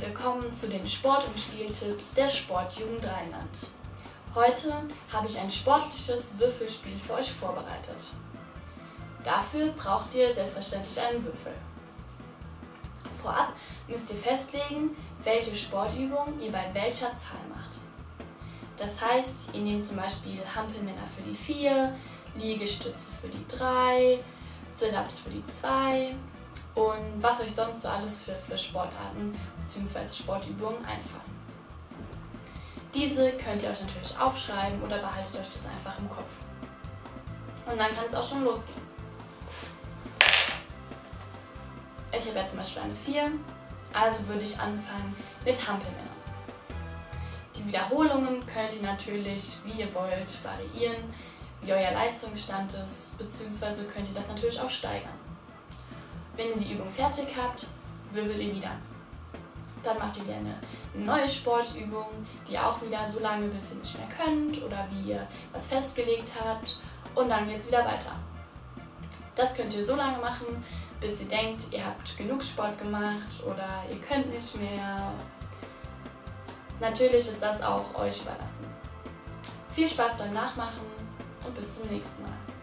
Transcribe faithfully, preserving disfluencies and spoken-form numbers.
willkommen zu den Sport- und Spieltipps der Sportjugend Rheinland. Heute habe ich ein sportliches Würfelspiel für euch vorbereitet. Dafür braucht ihr selbstverständlich einen Würfel. Vorab müsst ihr festlegen, welche Sportübung ihr bei welcher Zahl macht. Das heißt, ihr nehmt zum Beispiel Hampelmänner für die vier, Liegestütze für die drei, Sit-ups für die zwei und was euch sonst so alles für, für Sportarten bzw. Sportübungen einfallen. Diese könnt ihr euch natürlich aufschreiben oder behaltet euch das einfach im Kopf. Und dann kann es auch schon losgehen. Ich habe jetzt zum Beispiel eine vier, also würde ich anfangen mit Hampelmännern. Die Wiederholungen könnt ihr natürlich, wie ihr wollt, variieren, wie euer Leistungsstand ist, beziehungsweise könnt ihr das natürlich auch steigern. Wenn ihr die Übung fertig habt, würfelt ihr wieder. Dann macht ihr wieder eine neue Sportübung, die ihr auch wieder so lange, bis ihr nicht mehr könnt oder wie ihr was festgelegt habt, und dann geht es wieder weiter. Das könnt ihr so lange machen, bis ihr denkt, ihr habt genug Sport gemacht oder ihr könnt nicht mehr. Natürlich ist das auch euch überlassen. Viel Spaß beim Nachmachen und bis zum nächsten Mal.